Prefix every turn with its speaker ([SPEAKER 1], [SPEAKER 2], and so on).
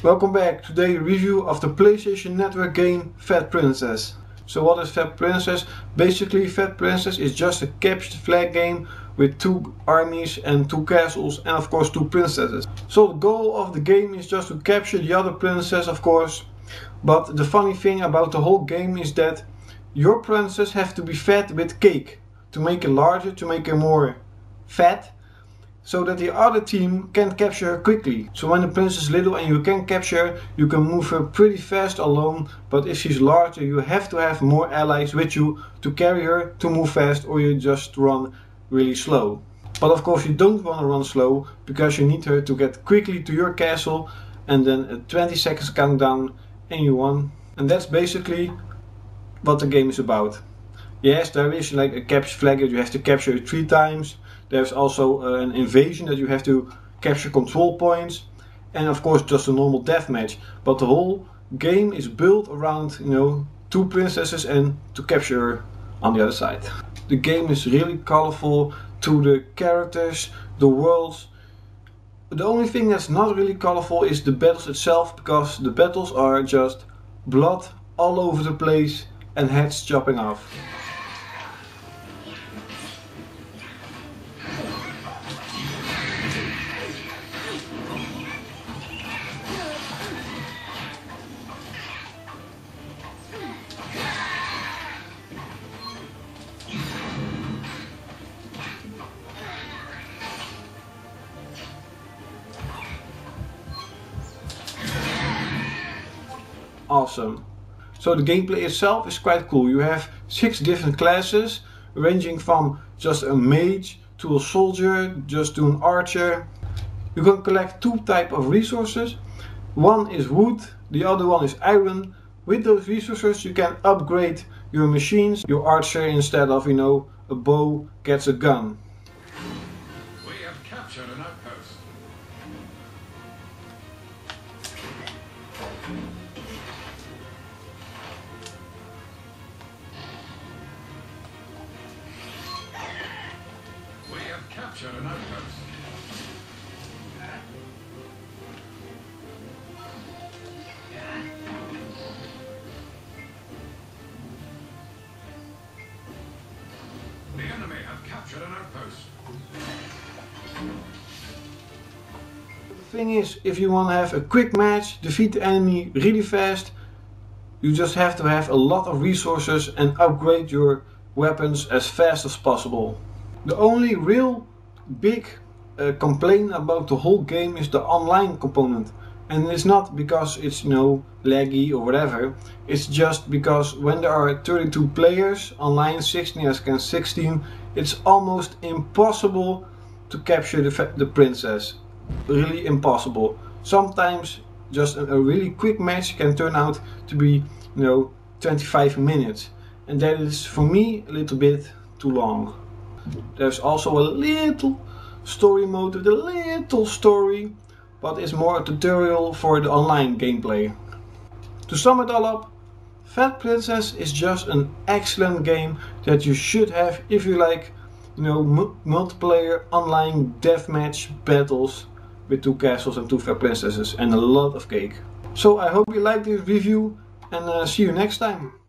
[SPEAKER 1] Welcome back. Today review of the PlayStation Network game Fat Princess. So what is Fat Princess? Basically Fat Princess is just a captured flag game with 2 armies and 2 castles and of course 2 princesses. So the goal of the game is just to capture the other princess, of course. But the funny thing about the whole game is that your princess have to be fed with cake to make it larger, to make her more fat, so that the other team can capture her quickly. So when the princess is little and you can capture her, you can move her pretty fast alone, but if she's larger you have to have more allies with you to carry her to move fast, or you just run really slow. But of course you don't want to run slow, because you need her to get quickly to your castle and then a 20 seconds countdown and you won. And that's basically what the game is about. Yes, there is like a capture flag that you have to capture it 3 times. There's also an invasion that you have to capture control points, and of course just a normal deathmatch. But the whole game is built around, 2 princesses and to capture her on the other side. The game is really colorful, to the characters, the worlds. The only thing that's not really colorful is the battles itself, because the battles are just blood all over the place and heads chopping off. Awesome. So the gameplay itself is quite cool. You have 6 different classes, ranging from just a mage to a soldier, just to an archer. You can collect 2 types of resources. One is wood, the other one is iron. With those resources you can upgrade your machines. Your archer, instead of a bow, gets a gun.
[SPEAKER 2] We have captured an outpost. Captured an outpost. The enemy have captured an outpost.
[SPEAKER 1] The thing is, if you want to have a quick match, defeat the enemy really fast, you just have to have a lot of resources and upgrade your weapons as fast as possible. The only real big complaint about the whole game is the online component, and it's not because it's laggy or whatever. It's just because when there are 32 players online, 16 against 16, it's almost impossible to capture the princess. Really impossible. Sometimes just a really quick match can turn out to be 25 minutes, and that is for me a little bit too long. There's also a little story mode with a little story, but it's more a tutorial for the online gameplay. To sum it all up, Fat Princess is just an excellent game that you should have if you like multiplayer online deathmatch battles with 2 castles and 2 fat princesses and a lot of cake. So I hope you liked this review, and see you next time.